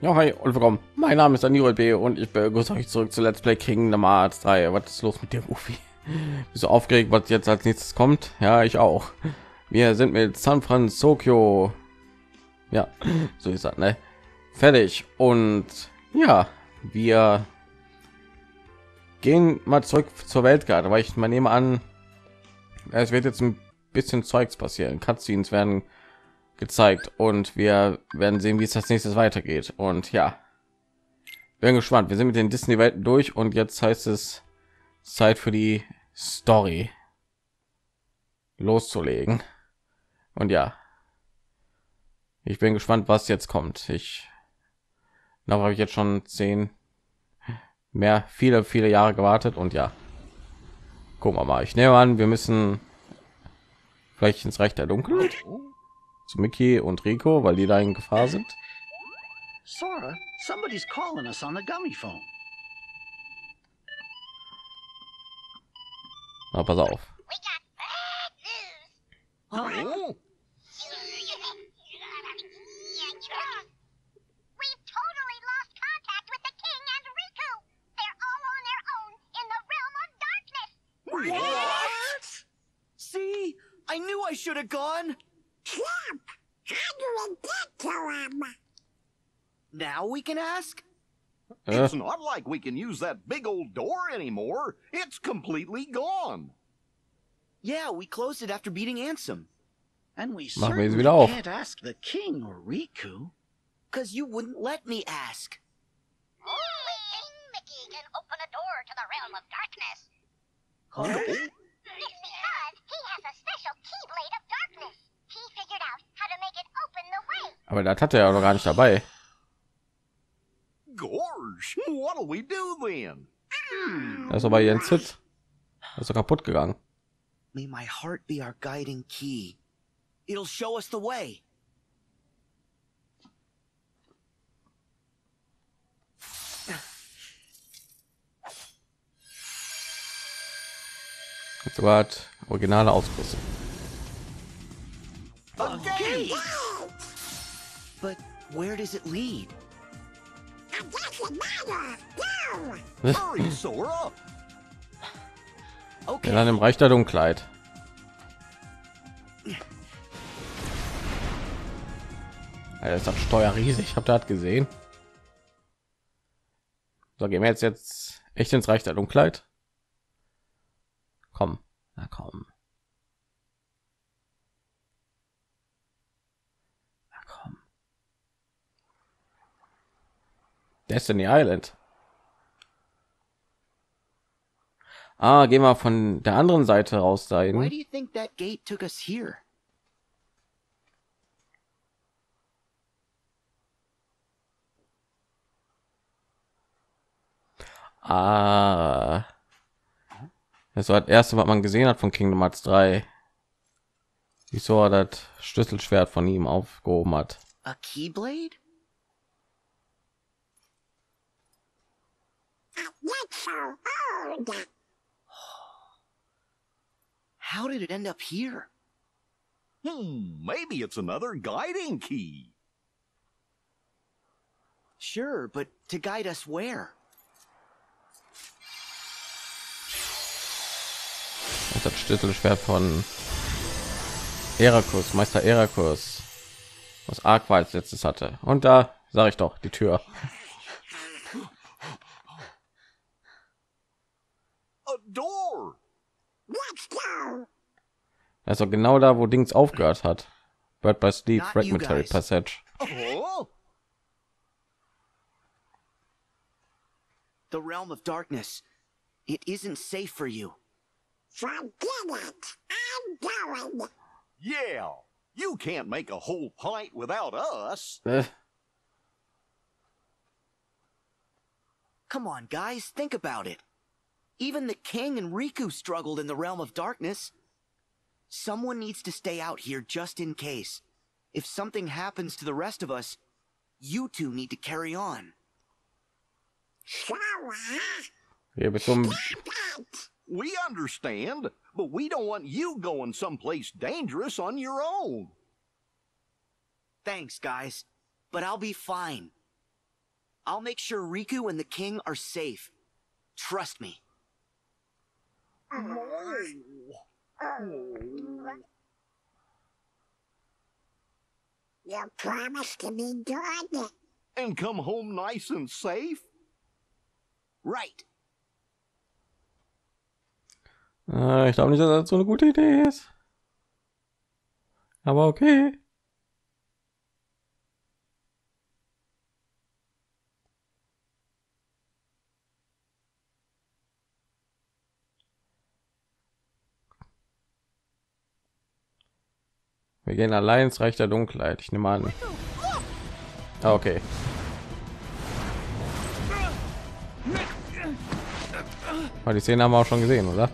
Ja, hi und willkommen. Mein Name ist Daniel B. und ich begrüße euch zurück zu Let's Play Kingdom Hearts 3. Was ist los mit dir, Rufi? Bist du aufgeregt, was jetzt als nächstes kommt? Ja, ich auch. Wir sind mit San Francisco. Ja, so ist das, ne? Fertig. Und ja, wir gehen mal zurück zur Weltkarte, weil ich mal nehme an, es wird jetzt ein bisschen Zeugs passieren. Cutscenes werden gezeigt und wir werden sehen, wie es als nächstes weitergeht. Und ja, bin gespannt. Wir sind mit den Disney-Welten durch und jetzt heißt es Zeit für die Story loszulegen. Und ja, ich bin gespannt, was jetzt kommt. Da habe ich jetzt schon viele Jahre gewartet und ja, gucken wir mal. Ich nehme an, wir müssen vielleicht ins Reich der Dunkelheit zu Mickey und Rico, weil die da in Gefahr sind. Sora, somebody's calling us on the gummy phone. Na, pass auf. Oh, We've totally lost contact with the king and Riku. They're all on their own in the realm of darkness. what? See, I knew I should have gone. Trump, how do we get to him? Now we can ask. It's not like we can use that big old door anymore. It's completely gone. Yeah, we closed it after beating Ansem. And we Machen wir sie certainly wieder auf. can't ask the king or Riku. 'Cause you wouldn't let me ask. Only King Mickey can open a door to the realm of darkness. Huh? It's because he has a special keyblade of darkness. He figured out how to make it open the way. Aber das hat er ja noch gar nicht dabei. Gorge, what'll we do then? Das ist aber Jens Hit. Das ist doch kaputt gegangen. May my heart be our guiding key. It'll show us the way. Jetzt sogar hat originale Ausrüstung. A gate! But where does it lead? It doesn't matter. Go! Hurry, Sora! Okay. Dann im Reich der Dunkelheit. Alter, ist das Steuer riesig. Ich habe das gesehen. So, gehen wir jetzt echt ins Reich der Dunkelheit. Komm, na komm. Na komm. Destiny Island. Ah, gehen wir von der anderen Seite raus Why dahin. do you think that gate took us here? Ah. Das war das erste, was man gesehen hat von Kingdom Hearts 3. Wieso er das Schlüsselschwert von ihm aufgehoben hat. A keyblade? Not so old. How did it end up here? Maybe it's another guiding key. Sure, but to guide us where? Das ist das Schlüsselschwert von Erakus, Meister Erakus, was Aqua als letztes hatte. Und da sage ich doch die Tür. A door! Let's go. Das ist doch genau da, wo Dings aufgehört hat. Bird by Sleep, Not you Fragmentary guys. Passage. Oh, The realm of darkness. It isn't safe for you. Forget it. I'm going. yeah. You can't make a whole pint without us. Come on, guys, think about it. Even the king and Riku struggled in the realm of darkness. Someone needs to stay out here just in case. If something happens to the rest of us, you two need to carry on. Sora, Hier bist du that. We understand, but we don't want you going someplace dangerous on your own. Thanks, guys. But I'll be fine. I'll make sure Riku and the king are safe. Trust me. You promised to be good. And come home nice and safe? Right. Ich glaube nicht, dass das so eine gute Idee ist. Aber okay. Wir gehen allein ins Reich der Dunkelheit. Ich nehme an. Ah, okay. Aber die Szene haben wir auch schon gesehen, oder?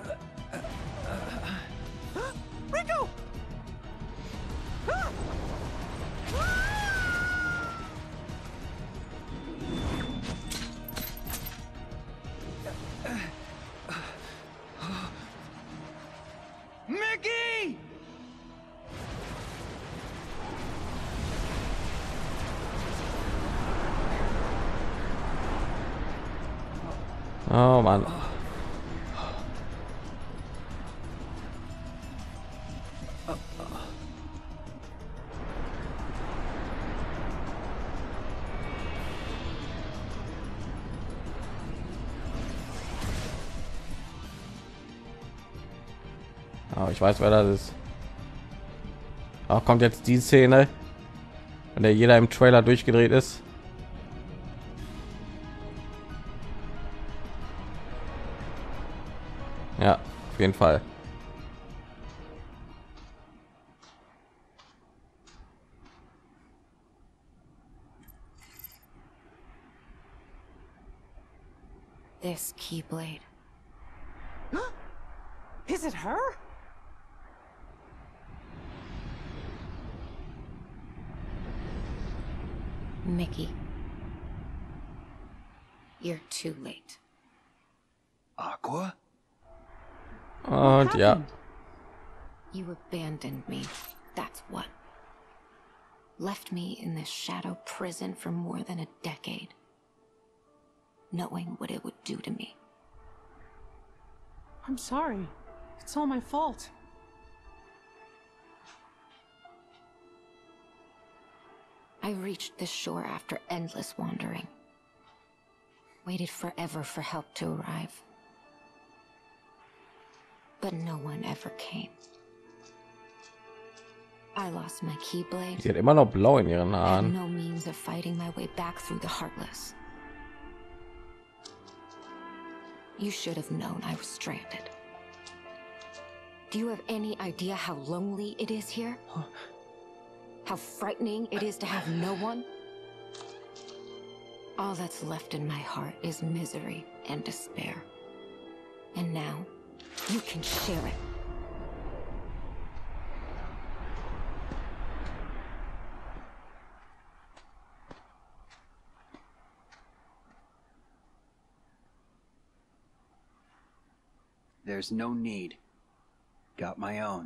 Mickey! Oh Mann. Aber ich weiß, wer das ist. Auch kommt jetzt die Szene, in der jeder im Trailer durchgedreht ist. Ja, auf jeden Fall. This Keyblade. Is it her? Mickey. You're too late. Aqua? Und ja, You abandoned me. That's what. Left me in this shadow prison for more than a decade. Knowing what it would do to me. I'm sorry. It's all my fault. I reached this shore after endless wandering. Waited forever for help to arrive. But no one ever came. I lost my Keyblade. sie hat immer noch blau in ihren Had Haaren. no means of fighting my way back through the Heartless. You should have known I was stranded. Do you have any idea how lonely it is here? How frightening it is to have no one? All that's left in my heart is misery and despair. And now, you can share it. There's no need. Got my own.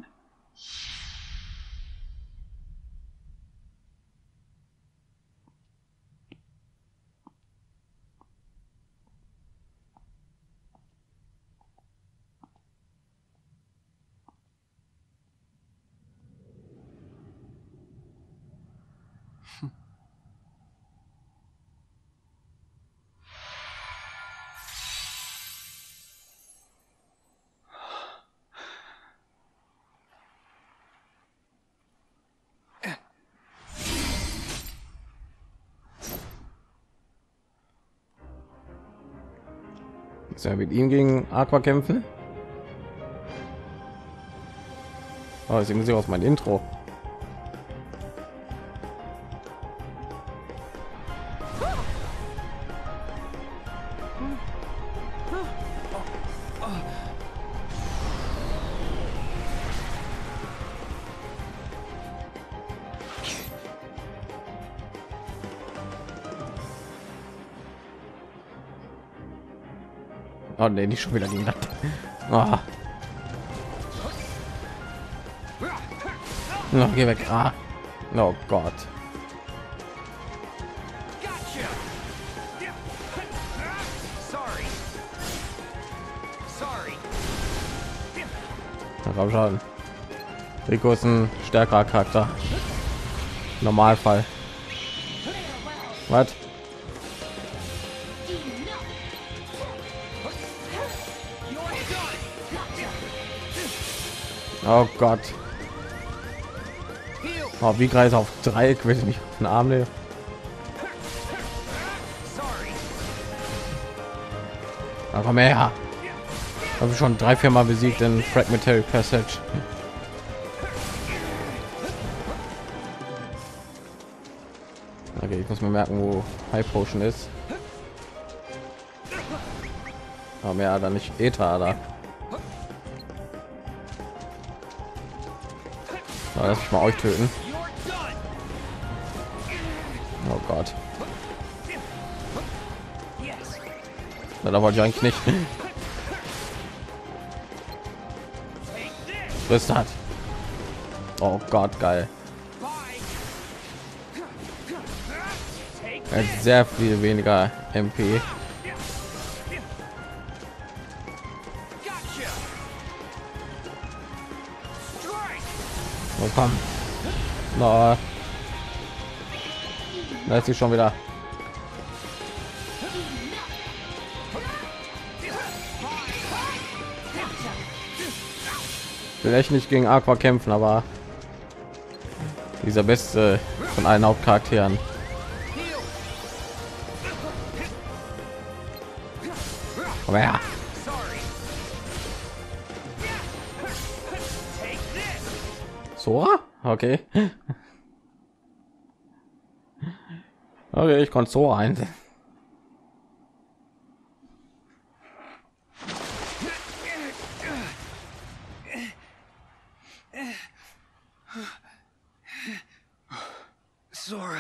Soll er mit ihm gegen Aqua kämpfen? Oh, das ist aus mein Intro. Oh nee, nicht schon wieder gegen das. Oh. No, geh weg. Ah. Oh Gott. komm schon. Rico ist ein stärkerer Charakter. Normalfall. Was? Oh Gott. Oh, wie Kreis auf Dreieck will ich mich auf den Arm nehmen. Aber komm her. Habe ich schon 3-4 Mal besiegt in Fragmentary Passage. Okay, ich muss mir merken, wo High Potion ist. Aber mehr da nicht Ether da. So, lass mich mal euch töten. Oh Gott. Na, da wollte ich eigentlich nicht. Was hat? Oh Gott, geil. Er hat sehr viel weniger MP. Oh, komm. No. Da ist sie schon wieder. Vielleicht nicht gegen Aqua kämpfen, aber dieser beste von allen Hauptcharakteren. Aber ja. Sora? Okay. Okay, ich konnte Sora einsetzen. Sora.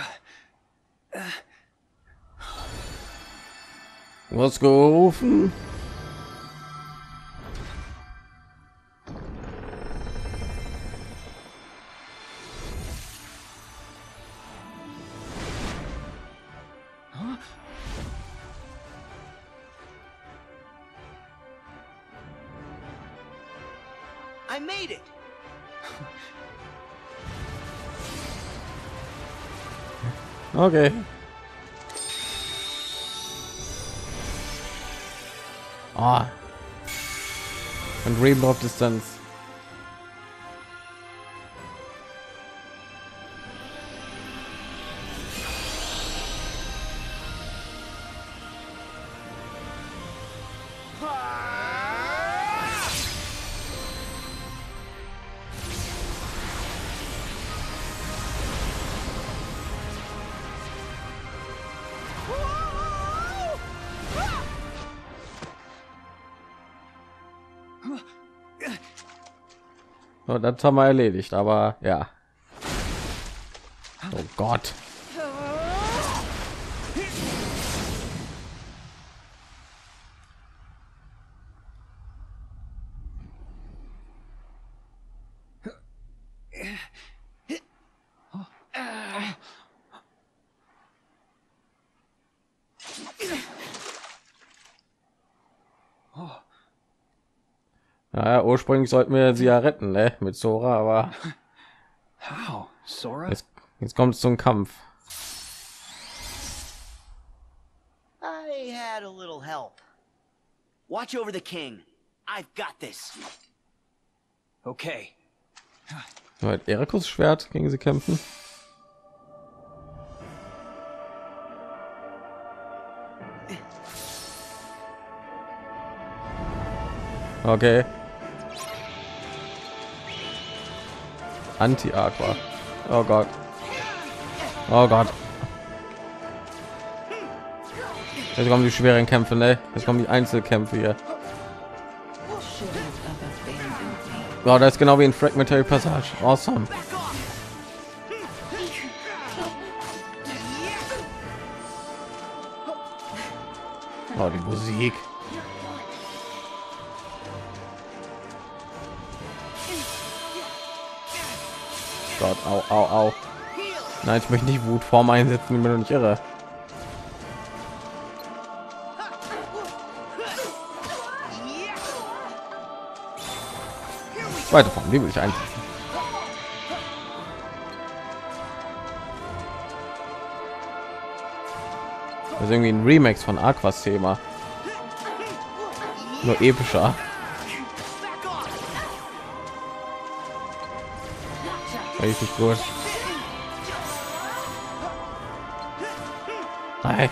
Was gerufen? I made it. Okay. Ah. Und Rainbow of Distance. So, das haben wir erledigt, aber ja. Oh Gott. Naja, ursprünglich sollten wir sie ja retten, ne? Mit Sora, aber How, Sora? jetzt kommt es zum Kampf. I had a little help. Watch over the king. I've got this. Okay. Mit Ericus Schwert gegen sie kämpfen. Okay. Anti-Aqua. Oh Gott. Oh Gott. Jetzt kommen die schweren Kämpfe, ne? Jetzt kommen die Einzelkämpfe hier. Oh, das ist genau wie in Fragmentary Passage. Awesome. Oh, die Musik. Gott, au, au, au. Nein, ich möchte nicht Wutform einsetzen, ich bin doch nicht irre. Zweite Form, die will ich einsetzen. Das ist irgendwie ein Remix von Aquas Thema. Nur epischer. Richtig gut. Nein.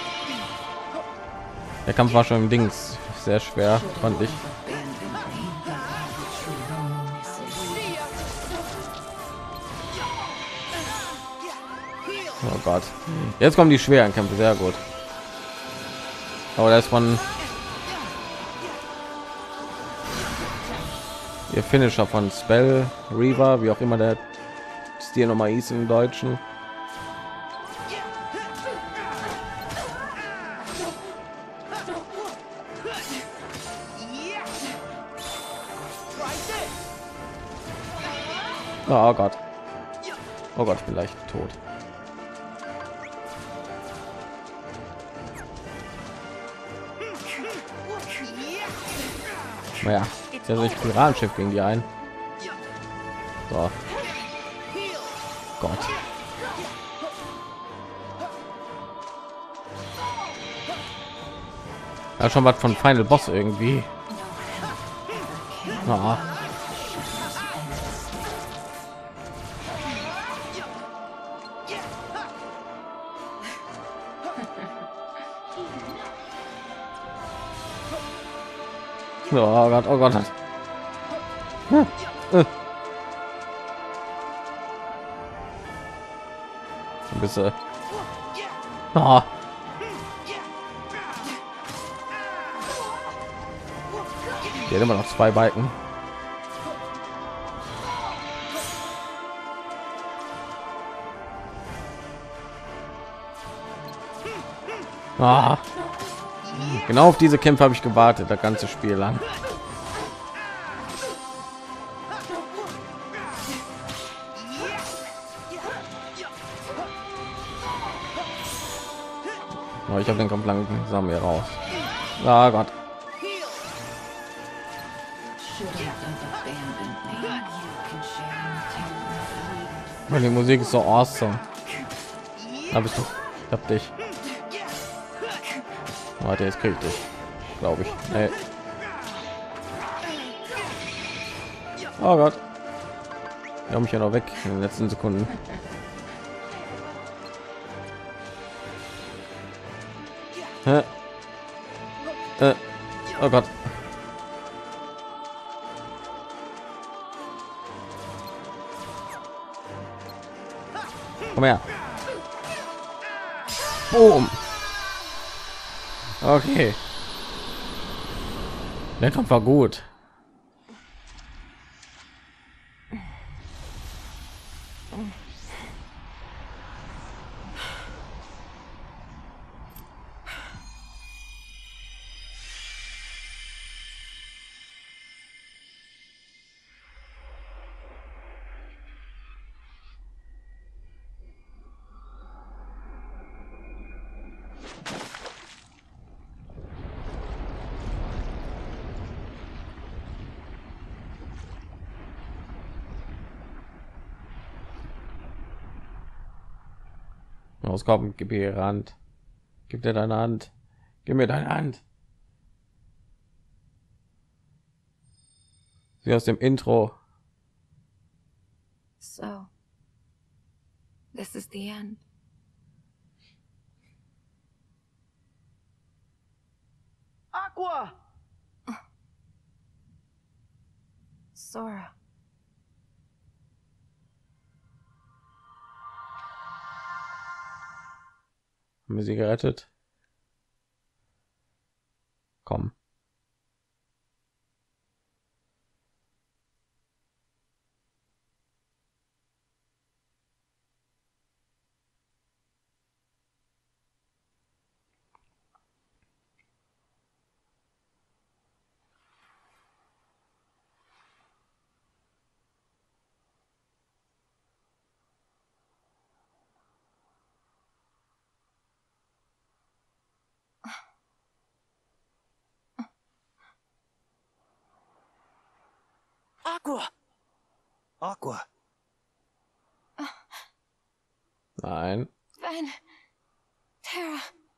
Der Kampf war schon im Dings sehr schwer, fand ich. Oh Gott. Jetzt kommen die schweren Kämpfe, sehr gut. Aber das ist von ihr Finisher von Spell Reaver, wie auch immer der Stil nochmal hieß im Deutschen. Oh Gott. Oh Gott, ich bin leicht tot. Naja, der sich Piratenschiff gegen die ein. So. Gott. Ja, schon was von Final Boss irgendwie. Ah. Oh Gott, oh Gott. Ein bisschen. Oh. Hier immer noch zwei Balken. Ah. Genau auf diese Kämpfe habe ich gewartet, das ganze Spiel lang. Oh, ich habe den Kampf langsam hier raus. Ah Gott. Und die Musik ist so awesome. Da bist du. Ich hab dich. Warte, jetzt krieg ich dich, glaube ich. Nee. Oh Gott. Wir haben mich ja noch weg in den letzten Sekunden. Oh Gott. Komm her. Boom. Okay. Der Kampf war gut. Rauskommen, gib ihr ihre Hand. Gib dir deine Hand. Gib mir deine Hand. Sie aus dem Intro. So, this is the end. Aqua! Sora. Haben wir sie gerettet? Komm. Aqua! Aqua. Nein. Ven. Terra.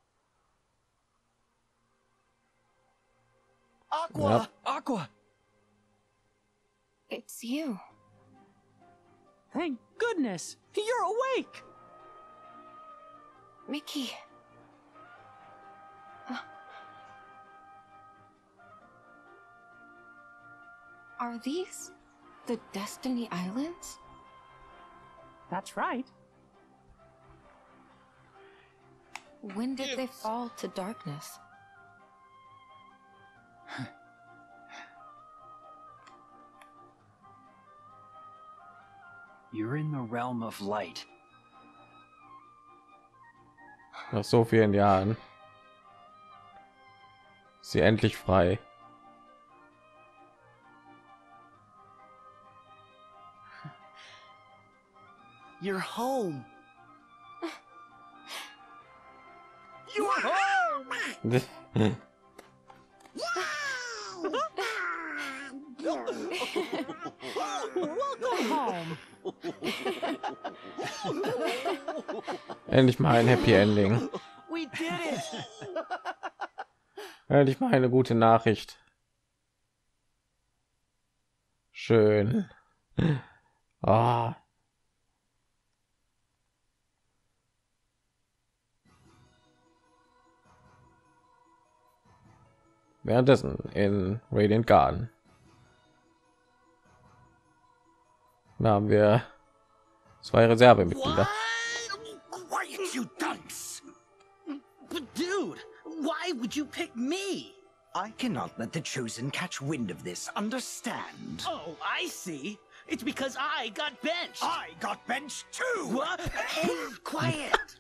Aqua! Ja. Aqua! It's you. Thank goodness. You're awake. Mickey. Are these the Destiny Islands? That's right. When did they fall to darkness? You're in the realm of light. Nach so vielen Jahren ist sie endlich frei. You're home. You're home. Welcome home. Endlich mal ein Happy Ending. We did it. Endlich mal eine gute Nachricht. Schön. Ah. Währenddessen in Radiant Garden. Da haben wir 2 Reservemitglieder. Quiet, you dunce! But dude, why would you pick me? I cannot let the Chosen catch wind of this, understand? Oh, I see. It's because I got benched. I got benched too! What? Hey, quiet!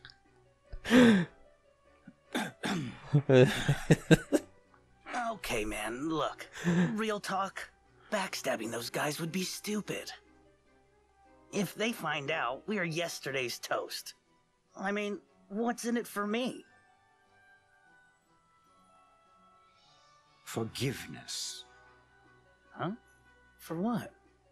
Okay, man, look. Real talk. Backstabbing those guys would be stupid. If they find out we are yesterday's toast, I mean, what's in it for me? Forgiveness. Huh? For what?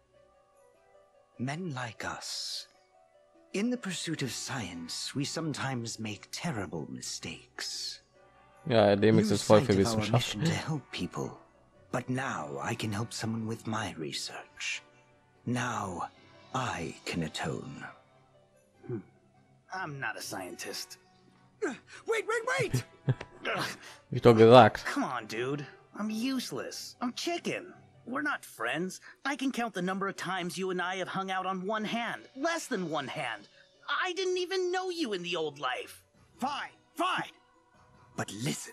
Men like us. In the pursuit of science, we sometimes make terrible mistakes. Ja, Demix Lose ist voll sight für of our Wissenschaft. mission to help people. But now I can help someone with my research. Now I can atone. I'm not a scientist. Wait! Ich doch gesagt. Come on, dude. I'm useless. I'm chicken. We're not friends. I can count the number of times you and I have hung out on one hand. Less than one hand. I didn't even know you in the old life. Fine. But listen.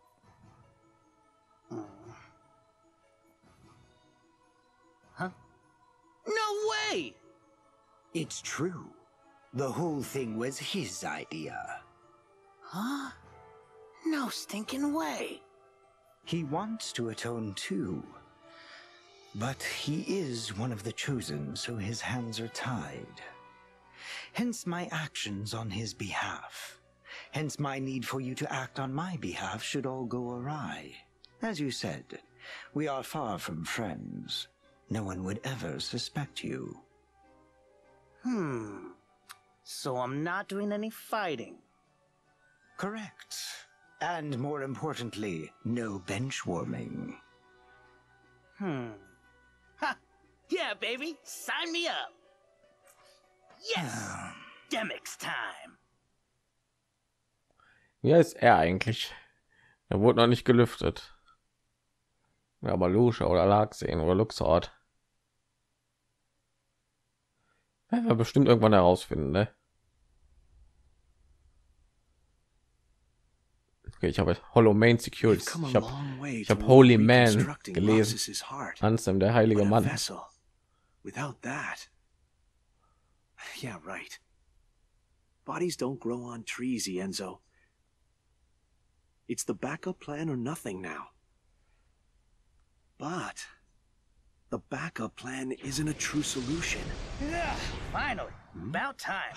Huh? No way! It's true. The whole thing was his idea. Huh? No stinking way. He wants to atone too. But he is one of the Chosen, so his hands are tied. Hence my actions on his behalf. Hence my need for you to act on my behalf should all go awry. As you said, we are far from friends. No one would ever suspect you. So I'm not doing any fighting. Correct. And more importantly, no bench warming. Ha! Yeah, baby! Sign me up! Yes! Demix time! Wie heißt er eigentlich? Er wurde noch nicht gelüftet. Ja, aber Lucia oder Larxene oder Luxord. Werden wir bestimmt irgendwann herausfinden, ne? Okay, ich habe Hollow Man Securities. Ich habe Holy Man gelesen. Ansem, der heilige Mann. Without that. Yeah, right. Bodies don't grow on trees, Enzo. It's the backup plan or nothing now. But the backup plan isn't a true solution. Yeah, finally. About time.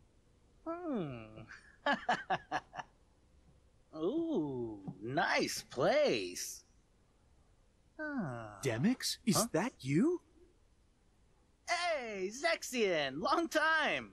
Ooh, nice place. Demix? Is that you? Hey, Zexion, long time.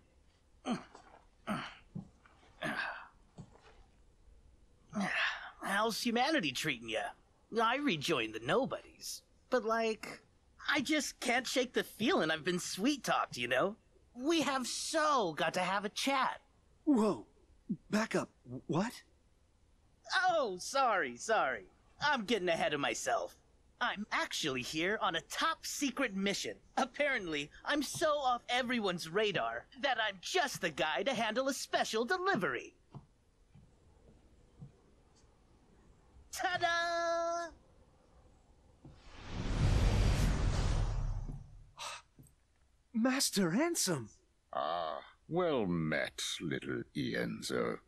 How's humanity treating you? I rejoined the Nobodies, but like, I just can't shake the feeling I've been sweet-talked, you know? We have so got to have a chat. Whoa. Back up. What? Oh, sorry. I'm getting ahead of myself. I'm actually here on a top-secret mission. Apparently, I'm so off everyone's radar that I'm just the guy to handle a special delivery. Ta-da! Master Ansem! Ah, well met, little Ienzo.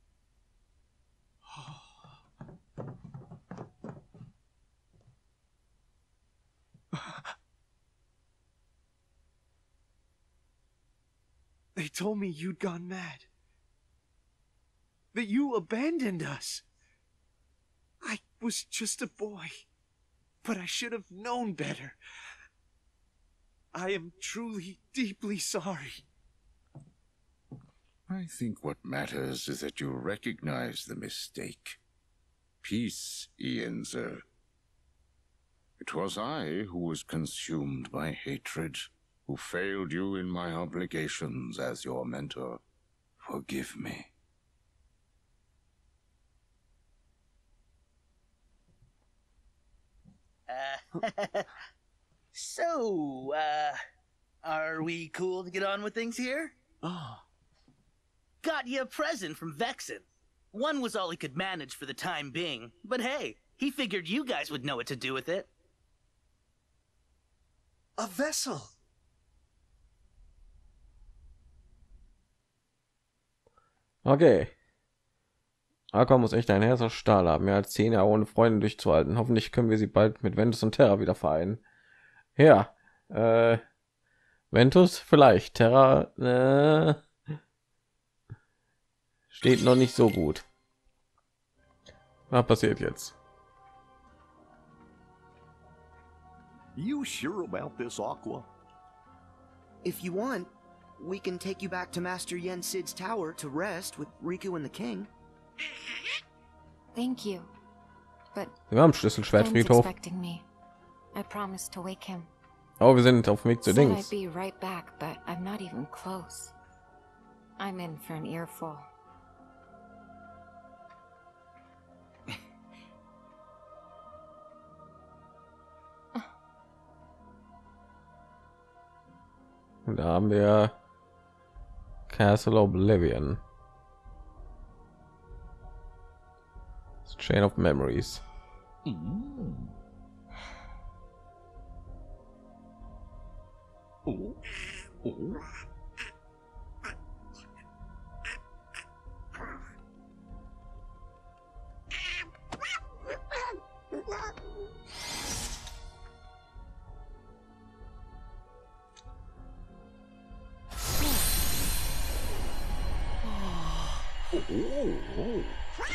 They told me you'd gone mad. That you abandoned us. I was just a boy, but I should have known better. I am truly, deeply sorry. I think what matters is that you recognize the mistake. Peace, Ienzo. It was I who was consumed by hatred, who failed you in my obligations as your mentor. Forgive me. So, are we cool to get on with things here? Oh. Got you a present from Vexen. One was all he could manage for the time being, but hey, he figured you guys would know what to do with it. A vessel. Okay. Aqua muss echt ein Herz aus Stahl haben, mehr als 10 Jahre ohne Freunde durchzuhalten. Hoffentlich können wir sie bald mit Ventus und Terra wieder vereinen. Ja, Ventus vielleicht, Terra steht noch nicht so gut. Was passiert jetzt? You sure about this, Aqua? If you want, we can take you back to Master Yen Sid's tower to rest with Riku and the king. Thank you. But Wir haben Schlüsselschwertfriedhof. expecting me. I promised to wake him. Oh, wir sind auf dem Weg zu Said Dings. I'd be right back, but I'm not even close. I'm in for an earful. Und da haben wir Castle Oblivion. Chain of Memories. Oh. Oh. Oh.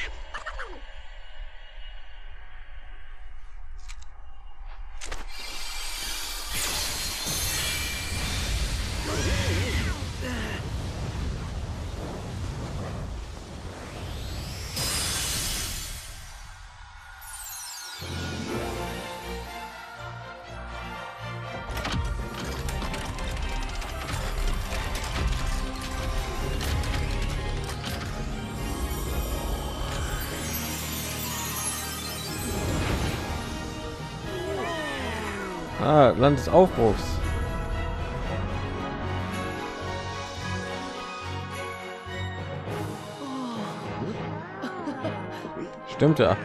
Ah, Land des Aufbruchs. Stimmt ja.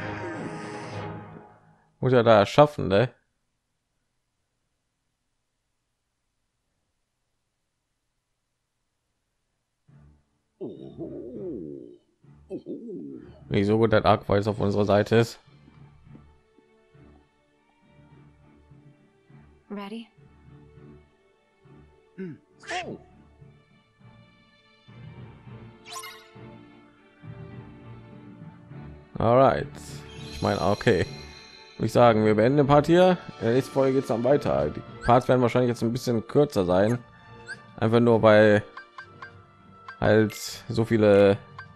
Muss ja da schaffen, ne? Nicht so gut, dass Aqua jetzt auf unserer Seite ist. Ready? Oh. Alright. Ich meine, okay. Würde ich sagen, wir beenden den Part hier. In der nächsten Folge geht es dann weiter. Die Parts werden wahrscheinlich jetzt ein bisschen kürzer sein. Einfach nur weil halt so viele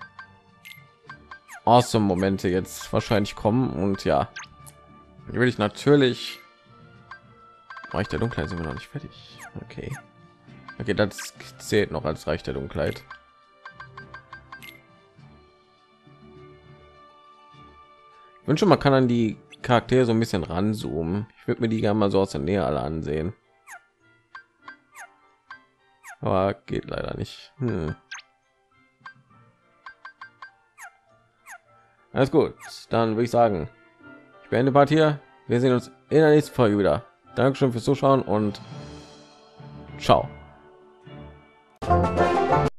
awesome Momente jetzt wahrscheinlich kommen. Und ja, hier will ich natürlich Reich der Dunkelheit, sind wir noch nicht fertig. Okay, das zählt noch als Reich der Dunkelheit. Ich wünsche, man kann an die Charaktere so ein bisschen ranzoomen. Ich würde mir die gerne mal so aus der Nähe alle ansehen, aber geht leider nicht. Alles gut, dann würde ich sagen, ich beende Part hier. Wir sehen uns in der nächsten Folge wieder. Dankeschön fürs Zuschauen und ciao.